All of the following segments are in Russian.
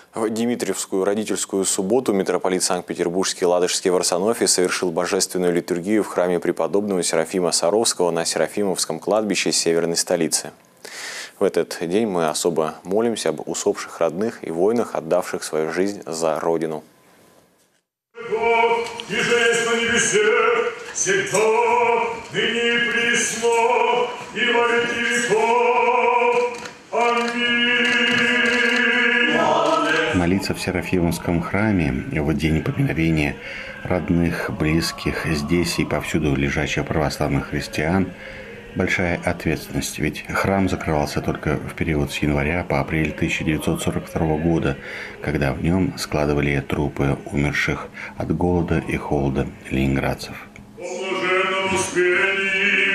В Димитриевскую родительскую субботу митрополит Санкт-Петербургский Ладожский Варсонофий совершил божественную литургию в храме преподобного Серафима Саровского на Серафимовском кладбище северной столицы. В этот день мы особо молимся об усопших родных и воинах, отдавших свою жизнь за Родину. И же есть на небесе, всегда, ныне и присно, и во веки веков. Аминь. Молиться в Серафимовском храме в день поминовения родных, близких, здесь и повсюду лежащих православных христиан – большая ответственность, ведь храм закрывался только в период с января по апрель 1942 года, когда в нем складывали трупы умерших от голода и холода ленинградцев. О блаженном успении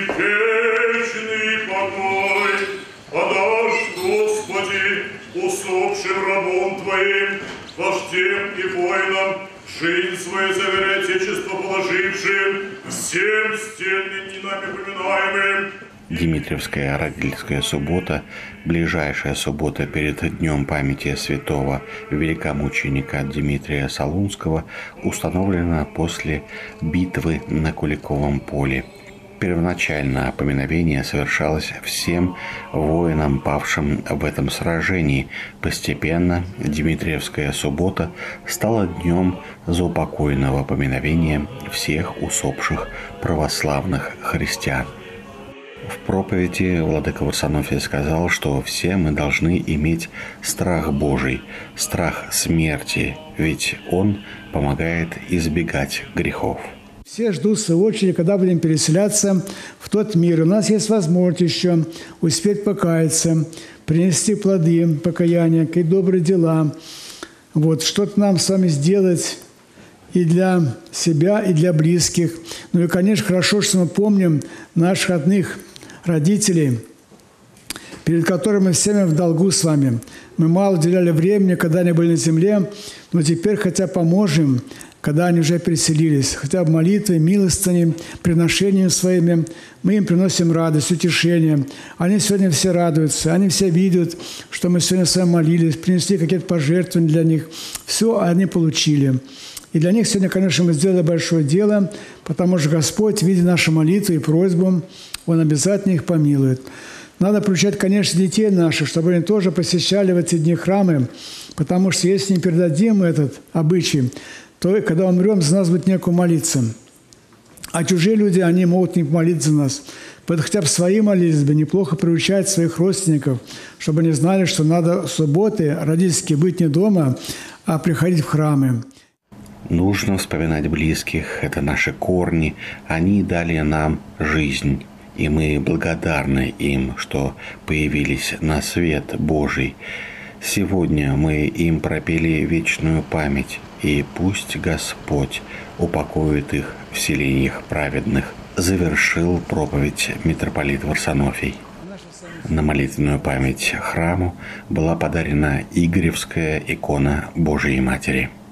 вечный покой подашь, Господи, усопшим рабом Твоим, вождем и воинам, жизнь свою за верой Отечество положившим, всем стельным не нами поминаемым. Димитриевская родительская суббота, ближайшая суббота перед Днем памяти святого великомученика Дмитрия Солунского, установлена после битвы на Куликовом поле. Первоначально поминовение совершалось всем воинам, павшим в этом сражении. Постепенно Димитриевская суббота стала днем заупокойного поминовения всех усопших православных христиан. В проповеди владыка Варсонофий сказал, что все мы должны иметь страх Божий, страх смерти, ведь он помогает избегать грехов. Все ждут своей очереди, когда будем переселяться в тот мир. У нас есть возможность еще успеть покаяться, принести плоды покаяния, какие добрые дела. Вот, что-то нам с вами сделать и для себя, и для близких. Ну и, конечно, хорошо, что мы помним наших родных родителей, перед которыми мы всеми в долгу с вами. Мы мало уделяли времени, когда они были на земле, но теперь хотя поможем, когда они уже переселились, хотя бы молитвой, милостыней, приношениями своими, мы им приносим радость, утешение. Они сегодня все радуются, они все видят, что мы сегодня с вами молились, принесли какие-то пожертвования для них. Все они получили. И для них сегодня, конечно, мы сделали большое дело, потому что Господь, видя наши молитвы и просьбу, Он обязательно их помилует. Надо приучать, конечно, детей наших, чтобы они тоже посещали в эти дни храмы, потому что если не передадим этот обычай, то когда умрем, за нас будет некому молиться. А чужие люди, они могут не молиться за нас. Поэтому хотя бы свои молились бы, неплохо приучать своих родственников, чтобы они знали, что надо в субботы родительские быть не дома, а приходить в храмы. Нужно вспоминать близких, это наши корни, они дали нам жизнь. И мы благодарны им, что появились на свет Божий. Сегодня мы им пропели вечную память, и пусть Господь упокоит их в селениях праведных, завершил проповедь митрополит Варсонофий. На молитвенную память храму была подарена Игоревская икона Божией Матери.